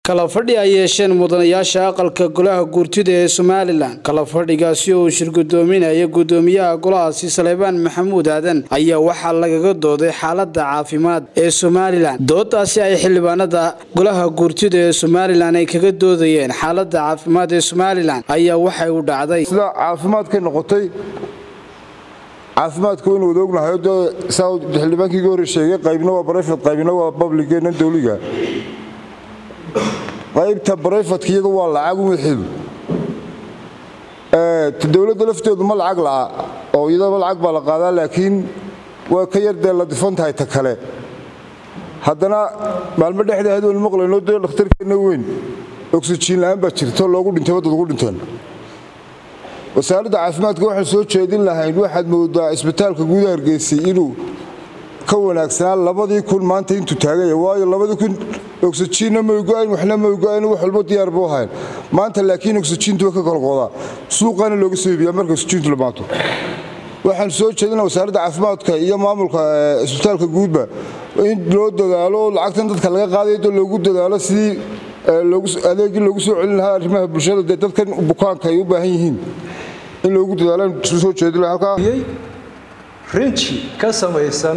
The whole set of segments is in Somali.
kala fadhi ay yeesheen mudanayaasha aqalka golaha guurtida ee Somaliland kala fadhigaasi oo shirgudoominaya gudoomiyaha golahaasi Saleebaan Maxamuud Aadan ayaa waxa lagaga dooday xaaladda caafimaad ee Somaliland doodaasi ay xildhibaanada golaha guurtida ee Somaliland ay kaga doodayeen xaaladda caafimaad ee Somaliland ayaa waxay u dhacday sida caafimaadka noqotay caafimaadku inuu ognahay xildhibaankii hore sheegay qaybna waa private qaybna waa public ee dawliga qaybta private iyadu waa lacag wixii dawladda lafteedu ma lacag la oo iyada lacag baa la qaadaa laakiin waa ka yar la difantahay ta kale haddana maalmo dhexdeeda oo maqlayno dhakhtarkeena weyn oxygen la'aan baa jirto loogu dhintay wadada ugu dhinteen wasaaradda caafimaadka waxaan soo jeedin lahayn waxaad moodaa isbitaalka guud Hargeysa inuu ka wanaagsanaa 2000 maanta intuu taagay waayo 2000 oxygen ma ogaan waxna ma ogaan wax walba diyaar buu ahayn maanta laakiin oxygen ka qalqooda suuqana looga soo iibiyaa marka oxygen la baato waxaan soo jeedinaa wasaaradda caafimaadka iyo maamulka isbitaalka guudba in loo dadaalo lacagtan dadka laga qaadayo loogu dadaalo sidii adeegii loogu soo celin lahaa arrimaha bulshada dadkan bukaanka ay u baahan yihiin in loogu dadaalo soo jeedin halka rinji ka samaysan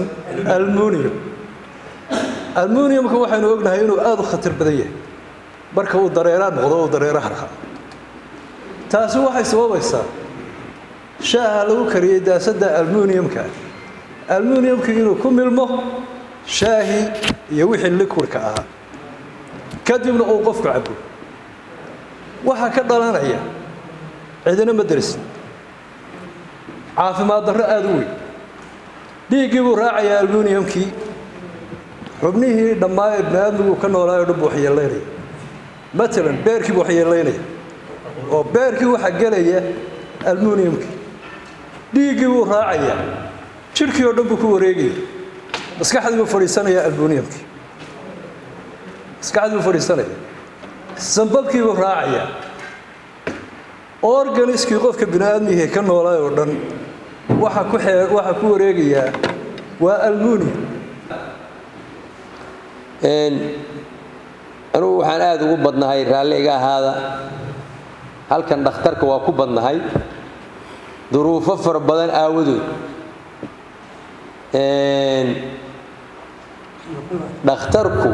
aluminiumka waxaanu ognahay inuu aad u khatar badan yahay marka uu dareeraan noqdo oo dareeraha raha taasi waxay sababaysaa shaaha lagu kariyay daasada aluminiumka inuu ku milmo shaahi iyo wixii liquidka ah kadibna uu qofku cabo waxa ka dhalanaya cidina ma darisin caafimaad darro aad u weyn dhiiggii buu raacayaa aluminiumkii xubnihii dhammaan ibnaadmigu ka noolaayo dhub waxyeelaynaya matalan beerkii buu waxyeelaynaya oo beerkii waxa gelaya aluminiumkii dhiiggii buu raacayaa jirkii oo dhan buu ku wareegaya maskaxdii buu fadhiisanayaa aluminiumkii maskaxdii buu fadhiisanaya sanbabkii buu raacayaa organiskii qofka bini'aadmiga ka noolaayo oo dhan waxa ku wareegaya waa aluminium anugu waxaan aad ugu badnahay raalli iga ahaada halkan dhakhtarka waa ku badnahay duruufo fara badan aawadood dhakhtarku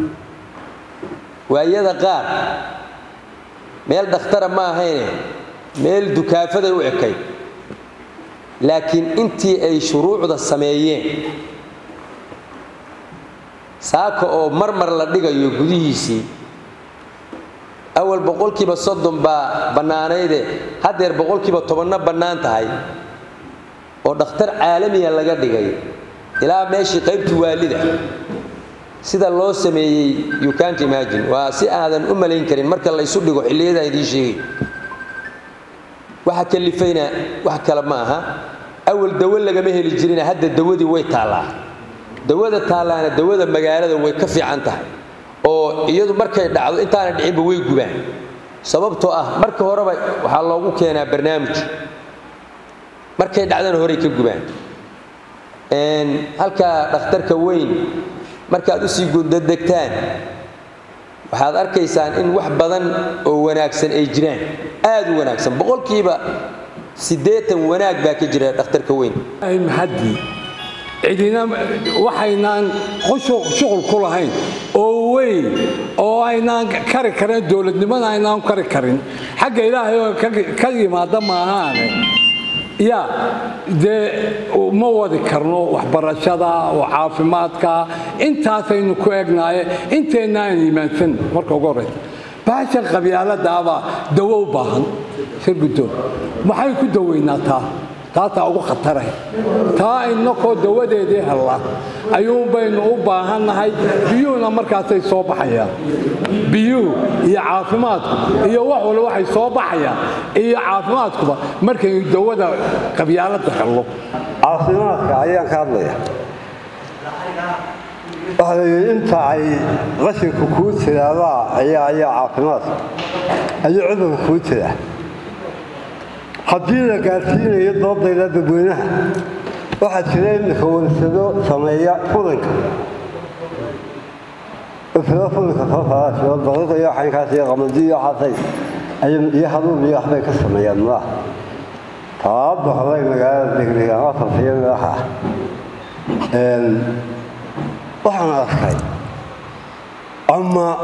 waayada qaar meel dhakhtara ma ahayne meel dukaafaday u ekay laakiin intii ay shuruucda sameeyeen saaka oo marmar la dhigayo gudihiisii awal 30% baa banaanayde hadeer 10% banaan tahay oo dhakhtar caalami ah laga dhigay ilaa meeshii qaybtii waalida sida loo sameeyay you can't imagine waa si aadan u malayn karin marka la isu dhigo xilliyada idin sheegay waxa kalifayna wax kala ma aha awal dawo laga ma heli jirin hadda dawadii way taalaa dawada taalaana dawada magaalada way ka fiican tahay oo iyadu markay dhacdo intaana dhicinba way gubaan sababtoo ah marka horeba waxa loogu keenaa barnaamij markay dhacdana hore ka gubaan halka dhakhtarka weyn markaad u sii gudadegtaan waxaad arkaysaan in wax badan oo wanaagsan ay jiraan aad u wanaagsan boqolkiiba 80 wanaag baa ka jira dhakhtarka weyn hadii cidina waxaynaan shuqul ku lahayn oo weyn oo aynaan kari karin dawladnimada aynaan kari karin xagga ilaahay oo ka yimaada maahaane ya de ma wadi karno waxbarashada oo caafimaadka intaasaynu ku eegnaay inteena aan iimaansan marka ugu horeysa baasha qabyaaladaaba dawo u baahan shirgudoon maxay ku daweynaataa taata ugu khatarahay taa inakoo dawadeedii halla ayuun baynu u baahannahay biyuhuna markaasay soo baxayaan biyuhu iyo caafimaadku iyo wax walba waxay soo baxayaan iyo caafimaadkuba markay dawada qabyaalada hello caafimaadka ayaan ka hadlaya inta ay qashinku kuu tiraabaa ayaa caafimaadka ayuu cudurka kuu tiraa haddii la gaarsiinayo doodayda dadweynaha waxaa jira imika warsado sameeya fudanka وفي كفافة شو الضغط يا حين كاسي قمدي حاطي أي يحضر لي أحد كسر يا الله طاب خلاص مجال ذكري أصل في الراحة وحنا أخي أما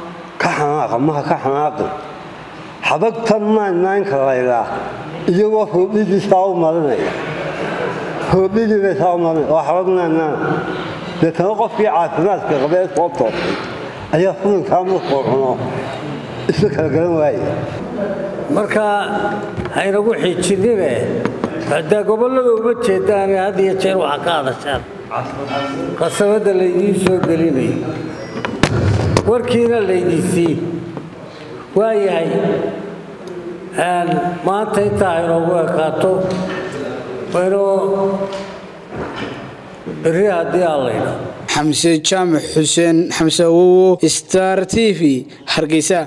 كحناق حبك تما نين كلايلا يجوا فوقي جساو مالنا فوقي جساو مالنا وحرقنا نا لتوقف في عافمات كقبيل فوق أي فلان كامل قرنا إسكال جنواي marka haynagu xijinine hada gobolada uga jeedaan hadiya jeer waxa ka hadashaan qasabada leeyii soo gelinay warkiina leeyisi waayahay maanta inta aynu qaato wayno riyadii Alleyna Xamse Jaamac Xuseen Xamse Awowo Star TV Hargeysa